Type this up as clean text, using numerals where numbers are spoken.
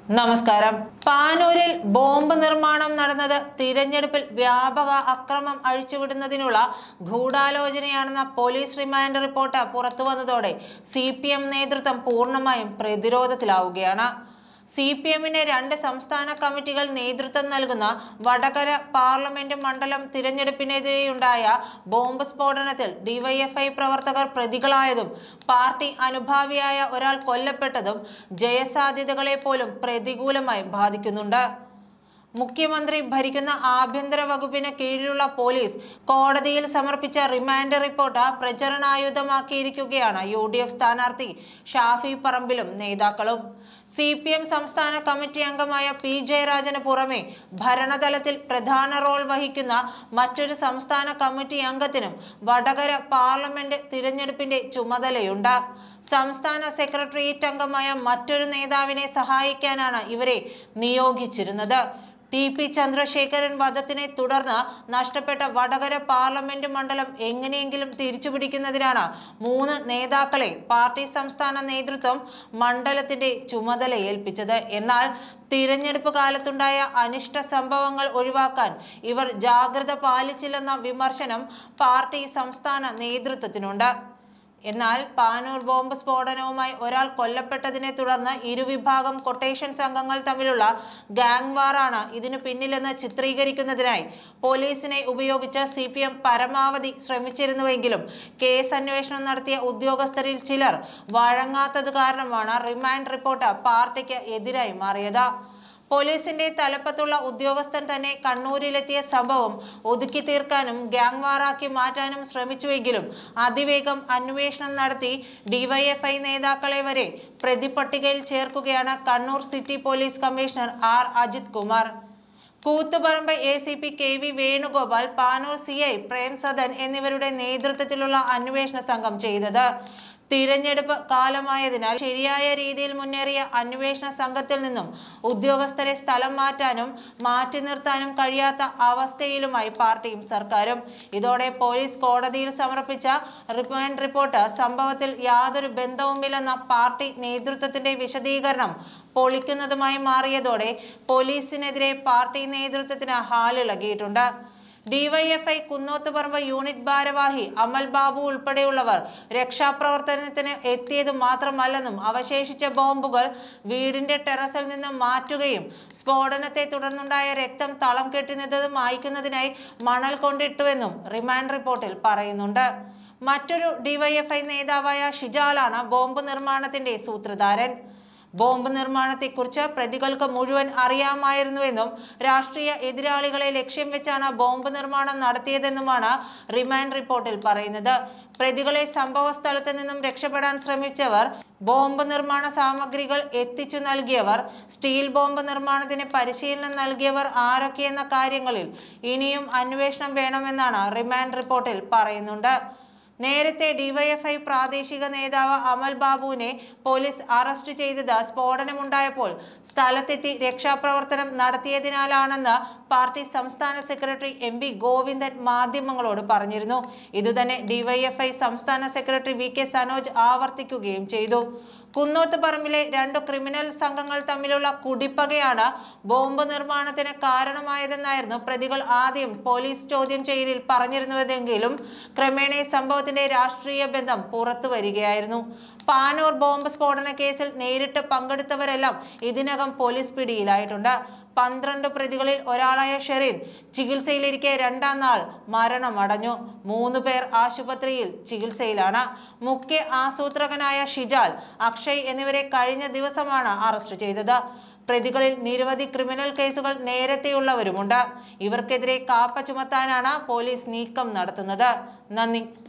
നമസ്കാരം. പാനൂരിൽ ബോംബ് നിർമ്മാണം നടന്നത് തിരഞ്ഞെടുപ്പിൽ വ്യാപക അക്രമം അഴിച്ചുവിടുന്നതിനുള്ള ഗൂഢാലോചനയാണെന്ന പോലീസ് റിമാൻഡ് റിപ്പോർട്ട് പുറത്തുവന്നതോടെ CPM നേതൃത്വം പൂർണ്ണമായും പ്രതിരോധത്തിലാവുകയാണ്. CPMന് 2 സംസ്ഥാന കമ്മിറ്റികൾ നേതൃത്വം നൽകുന്ന വടകര പാർലമെന്റ് മണ്ഡലം തിരഞ്ഞെടുപ്പിനെതിരെയുണ്ടായ ബോംബ് സ്ഫോടനത്തിൽ DYFI പ്രവർത്തകർ പ്രതികളായതും പാർട്ടി അനുഭാവിയായ ഒരാൾ കൊല്ലപ്പെട്ടതും ജയസാധ്യതകളെ പോലും പ്രതികൂലമായി ബാധിക്കുന്നുണ്ട്. മുഖ്യമന്ത്രി ഭരിക്കുന്ന ആഭ്യന്തര വകുപ്പിന് കീഴിലുള്ള പോലീസ് കോടതിയിൽ സമർപ്പിച്ച റിമാൻഡ് റിപ്പോർട്ട് പ്രചരണായുധമാക്കിയിരിക്കുകയാണ് UDF സ്ഥാനാർത്ഥി ഷാഫി പറമ്പിലും നേതാക്കളും. CPM സംസ്ഥാന കമ്മിറ്റി അംഗമായ P ജയരാജന് പുറമെ ഭരണതലത്തിൽ പ്രധാന റോൾ വഹിക്കുന്ന മറ്റൊരു സംസ്ഥാന കമ്മിറ്റി അംഗത്തിനും വടകര പാർലമെന്റ് തിരഞ്ഞെടുപ്പിന്റെ ചുമതലയുണ്ട്. സംസ്ഥാന സെക്രട്ടേറിയറ്റ് അംഗമായ മറ്റൊരു നേതാവിനെ സഹായിക്കാനാണ് ഇവരെ നിയോഗിച്ചിരുന്നത്. TP ചന്ദ്രശേഖരൻ വധത്തിനെ തുടർന്ന് നഷ്ടപ്പെട്ട വടകര പാർലമെന്റ് മണ്ഡലം എങ്ങനെയെങ്കിലും തിരിച്ചുപിടിക്കുന്നതിനാണ് 3 നേതാക്കളെ പാർട്ടി സംസ്ഥാന നേതൃത്വം മണ്ഡലത്തിന്റെ ചുമതല ഏൽപ്പിച്ചത്. എന്നാൽ തിരഞ്ഞെടുപ്പ് കാലത്തുണ്ടായ അനിഷ്ട സംഭവങ്ങൾ ഒഴിവാക്കാൻ ഇവർ ജാഗ്രത പാലിച്ചില്ലെന്ന വിമർശനം പാർട്ടി സംസ്ഥാന നേതൃത്വത്തിനുണ്ട്. എന്നാൽ പാനൂർ ബോംബ് സ്ഫോടനവുമായി ഒരാൾ കൊല്ലപ്പെട്ടതിനെ തുടർന്ന് ഇരുവിഭാഗം കൊട്ടേഷൻ സംഘങ്ങൾ തമ്മിലുള്ള ഗാങ് വാറാണ് ഇതിനു പിന്നിലെന്ന് ചിത്രീകരിക്കുന്നതിനായി പോലീസിനെ ഉപയോഗിച്ച് CPM പരമാവധി ശ്രമിച്ചിരുന്നുവെങ്കിലും കേസ് അന്വേഷണം നടത്തിയ ഉദ്യോഗസ്ഥരിൽ ചിലർ വഴങ്ങാത്തത് കാരണമാണ് റിമാൻഡ് റിപ്പോർട്ട് പാർട്ടിക്ക് എതിരായി മാറിയത്. പോലീസിന്റെ തലപ്പത്തുള്ള ഉദ്യോഗസ്ഥൻ തന്നെ കണ്ണൂരിലെത്തിയ സംഭവം ഒതുക്കി തീർക്കാനും ഗ്യാങ് വാറാക്കി മാറ്റാനും ശ്രമിച്ചുവെങ്കിലും അതിവേഗം അന്വേഷണം നടത്തി DYFI നേതാക്കളെ വരെ പ്രതിപട്ടികയിൽ ചേർക്കുകയാണ് Kannur city police commissioner R Ajith Kumar. Koothuparamba ACP KV Venugopal, Panoor CI Prem Sadan എന്നിവരുടെ നേതൃത്വത്തിലുള്ള അന്വേഷണ സംഘം ചെയ്തത്. തിരഞ്ഞെടുപ്പ് കാലമായതിനാൽ ശരിയായ രീതിയിൽ മുന്നേറിയ അന്വേഷണ സംഘത്തിൽ നിന്നും ഉദ്യോഗസ്ഥരെ സ്ഥലം മാറ്റാനും മാറ്റി നിർത്താനും കഴിയാത്ത അവസ്ഥയിലുമായി പാർട്ടിയും സർക്കാരും. ഇതോടെ പോലീസ് കോടതിയിൽ സമർപ്പിച്ച റിമാൻഡ് റിപ്പോർട്ട് സംഭവത്തിൽ യാതൊരു ബന്ധവുമില്ലെന്ന പാർട്ടി നേതൃത്വത്തിന്റെ വിശദീകരണം പൊളിക്കുന്നതുമായി മാറിയതോടെ പോലീസിനെതിരെ പാർട്ടി നേതൃത്വത്തിന് ഹാലിളകിയിട്ടുണ്ട്. DYFI കുന്നോത്തുപറമ്പ് യൂണിറ്റ് ഭാരവാഹി അമൽ ബാബു ഉൾപ്പെടെയുള്ളവർ രക്ഷാപ്രവർത്തനത്തിന് എത്തിയത് മാത്രമല്ലെന്നും അവശേഷിച്ച ബോംബുകൾ വീടിന്റെ ടെറസിൽ നിന്ന് മാറ്റുകയും സ്ഫോടനത്തെ തുടർന്നുണ്ടായ രക്തം തളം കെട്ടുന്നത് മായ്ക്കുന്നതിനായി മണൽ കൊണ്ടിട്ടുവെന്നും റിമാൻഡ് റിപ്പോർട്ടിൽ പറയുന്നുണ്ട്. മറ്റൊരു DYFI നേതാവായ ഷിജാലാണ് ബോംബ് നിർമ്മാണത്തിന്റെ സൂത്രധാരൻ. ബോംബ് നിർമ്മാണത്തെക്കുറിച്ച് പ്രതികൾക്ക് മുഴുവൻ അറിയാമായിരുന്നുവെന്നും രാഷ്ട്രീയ എതിരാളികളെ ലക്ഷ്യം വെച്ചാണ് ബോംബ് നിർമ്മാണം നടത്തിയതെന്നുമാണ് റിമാൻഡ് റിപ്പോർട്ടിൽ പറയുന്നത്. പ്രതികളെ സംഭവ സ്ഥലത്ത് നിന്നും രക്ഷപ്പെടാൻ ശ്രമിച്ചവർ, ബോംബ് നിർമ്മാണ സാമഗ്രികൾ എത്തിച്ചു നൽകിയവർ, സ്റ്റീൽ ബോംബ് നിർമ്മാണത്തിന് പരിശീലനം നൽകിയവർ ആരൊക്കെയെന്ന കാര്യങ്ങളിൽ ഇനിയും അന്വേഷണം വേണമെന്നാണ് റിമാൻഡ് റിപ്പോർട്ടിൽ പറയുന്നുണ്ട്. നേരത്തെ DYFI പ്രാദേശിക നേതാവ് അമൽ ബാബുവിനെ പോലീസ് അറസ്റ്റ് ചെയ്തത് സ്ഫോടനമുണ്ടായപ്പോൾ സ്ഥലത്തെത്തി രക്ഷാപ്രവർത്തനം നടത്തിയതിനാലാണെന്ന് പാർട്ടി സംസ്ഥാന സെക്രട്ടറി MV ഗോവിന്ദൻ മാധ്യമങ്ങളോട് പറഞ്ഞിരുന്നു. ഇതുതന്നെ DYFI സംസ്ഥാന സെക്രട്ടറി VK സനോജ് ആവർത്തിക്കുകയും ചെയ്തു. കുന്നോത്തുപറമ്പിലെ 2 ക്രിമിനൽ സംഘങ്ങൾ തമ്മിലുള്ള കുടിപ്പകയാണ് ബോംബ് നിർമ്മാണത്തിന് കാരണമായതെന്നായിരുന്നു പ്രതികൾ ആദ്യം പോലീസ് ചോദ്യം ചെയ്യലിൽ പറഞ്ഞിരുന്നുവെങ്കിലും ക്രമേണ സംഭവത്തിന്റെ രാഷ്ട്രീയ ബന്ധം പുറത്തു വരികയായിരുന്നു. പാനൂർ ബോംബ് സ്ഫോടന കേസിൽ നേരിട്ട് പങ്കെടുത്തവരെല്ലാം ഇതിനകം പോലീസ് പിടിയിലായിട്ടുണ്ട്. 12 പ്രതികളിൽ ഒരാളായ ഷെറിൻ ചികിത്സയിലിരിക്കെ 2ാം നാൾ മരണമടഞ്ഞു. 3 പേർ ആശുപത്രിയിൽ ചികിത്സയിലാണ്. മുഖ്യ ആസൂത്രകനായ ഷിജാൽ, അക്ഷയ് എന്നിവരെ കഴിഞ്ഞ ദിവസമാണ് അറസ്റ്റ് ചെയ്തത്. പ്രതികളിൽ നിരവധി ക്രിമിനൽ കേസുകൾ നേരത്തെയുള്ളവരുമുണ്ട്. ഇവർക്കെതിരെ കാപ്പ ചുമത്താനാണ് പോലീസ് നീക്കം നടത്തുന്നത്. നന്ദി.